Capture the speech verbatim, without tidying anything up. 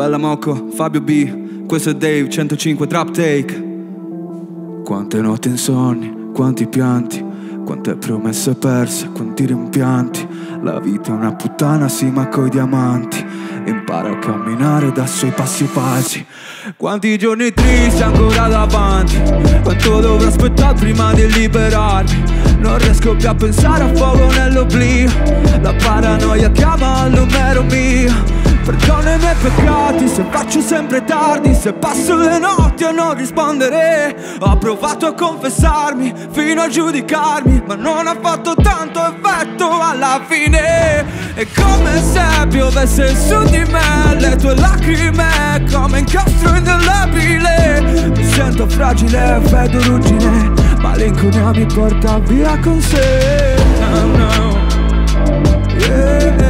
Bella Mocco, Fabio B, questo è Dave, centocinque Trap Take. Quante notti insonni, quanti pianti, quante promesse perse, quanti rimpianti. La vita è una puttana, sì, ma coi diamanti. Impara a camminare da suoi passi falsi. Quanti giorni tristi ancora davanti, quanto dovrò aspettare prima di liberarmi. Non riesco più a pensare a fuoco nell'oblio. La paranoia chiama al numero mio. Perdono i miei peccati se faccio sempre tardi, se passo le notti a non rispondere. Ho provato a confessarmi fino a giudicarmi, ma non ha fatto tanto effetto alla fine. È come se piovesse su di me le tue lacrime, come incastro indelebile. Mi sento fragile, vedo ruggine, malinconia mi porta via con sé. Oh no, yeah.